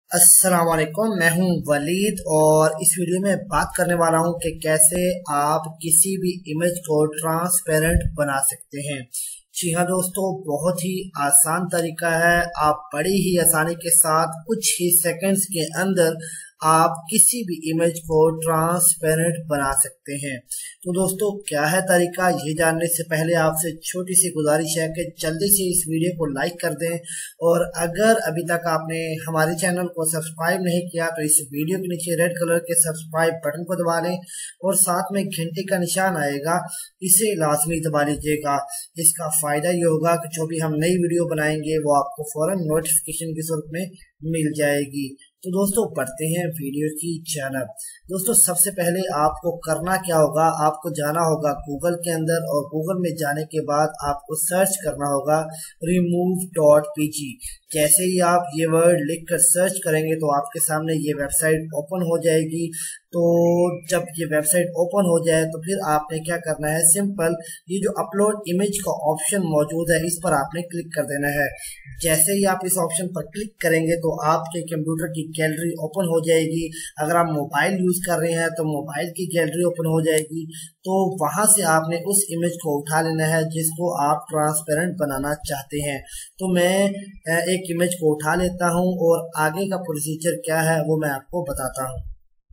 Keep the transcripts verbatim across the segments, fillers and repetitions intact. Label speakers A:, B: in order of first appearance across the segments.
A: अस्सलाम वालेकुम, मैं हूं वलीद और इस वीडियो में बात करने वाला हूं कि कैसे आप किसी भी इमेज को ट्रांसपेरेंट बना सकते हैं। जी हाँ दोस्तों, बहुत ही आसान तरीका है। आप बड़ी ही आसानी के साथ कुछ ही सेकंड्स के अंदर आप किसी भी इमेज को ट्रांसपेरेंट बना सकते हैं। तो दोस्तों, क्या है तरीका, ये जानने से पहले आपसे छोटी सी गुजारिश है कि जल्दी से इस वीडियो को लाइक कर दें और अगर अभी तक आपने हमारे चैनल को सब्सक्राइब नहीं किया तो इस वीडियो के नीचे रेड कलर के सब्सक्राइब बटन को दबा लें और साथ में घंटे का निशान आएगा, इसे लाजमी दबा लीजिएगा। इसका फायदा ये होगा कि जो भी हम नई वीडियो बनाएंगे वो आपको फौरन नोटिफिकेशन के सूरत में मिल जाएगी। तो दोस्तों, बढ़ते हैं वीडियो की जानब। दोस्तों, सबसे पहले आपको करना क्या होगा, आपको जाना होगा गूगल के अंदर और गूगल में जाने के बाद आपको सर्च करना होगा रिमूव डॉट पी जी। जैसे ही आप ये वर्ड लिखकर सर्च करेंगे तो आपके सामने ये वेबसाइट ओपन हो जाएगी। तो जब ये वेबसाइट ओपन हो जाए तो फिर आपने क्या करना है, सिंपल ये जो अपलोड इमेज का ऑप्शन मौजूद है इस पर आपने क्लिक कर देना है। जैसे ही आप इस ऑप्शन पर क्लिक करेंगे तो आपके कंप्यूटर की गैलरी ओपन हो जाएगी। अगर आप मोबाइल यूज कर रहे हैं तो मोबाइल की गैलरी ओपन हो जाएगी। तो वहां से आपने उस इमेज को उठा लेना है जिसको आप ट्रांसपेरेंट बनाना चाहते हैं। तो मैं एक इमेज को उठा लेता हूं और आगे का प्रोसीजर क्या है वो मैं आपको बताता हूं।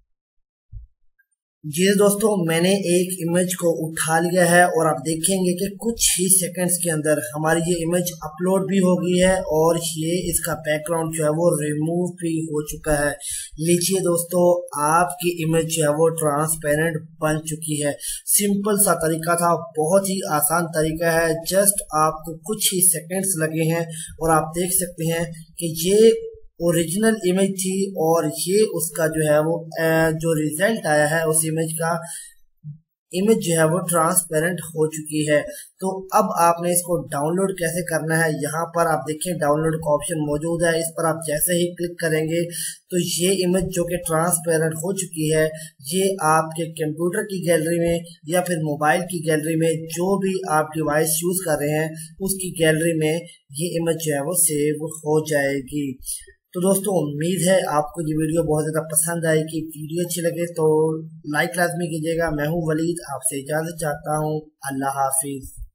A: जी दोस्तों, मैंने एक इमेज को उठा लिया है और आप देखेंगे कि कुछ ही सेकंड्स के अंदर हमारी ये इमेज अपलोड भी हो गई है और ये इसका बैकग्राउंड जो है वो रिमूव भी हो चुका है। लीजिए दोस्तों, आपकी इमेज जो है वो ट्रांसपेरेंट बन चुकी है। सिंपल सा तरीका था, बहुत ही आसान तरीका है। जस्ट आपको कुछ ही सेकंड्स लगे हैं और आप देख सकते हैं कि ये ओरिजिनल इमेज थी और ये उसका जो है वो जो रिजल्ट आया है उस इमेज का, इमेज जो है वो ट्रांसपेरेंट हो चुकी है। तो अब आपने इसको डाउनलोड कैसे करना है, यहाँ पर आप देखें डाउनलोड का ऑप्शन मौजूद है। इस पर आप जैसे ही क्लिक करेंगे तो ये इमेज जो कि ट्रांसपेरेंट हो चुकी है ये आपके कंप्यूटर की गैलरी में या फिर मोबाइल की गैलरी में, जो भी आप डिवाइस यूज कर रहे हैं उसकी गैलरी में ये इमेज जो है वो सेव हो जाएगी। तो दोस्तों, उम्मीद है आपको ये वीडियो बहुत ज़्यादा पसंद आएगी। वीडियो अच्छी लगे तो लाइक लाजमी कीजिएगा। मैं हूँ वलीद, आपसे इजाज़त चाहता हूँ। अल्लाह हाफिज़।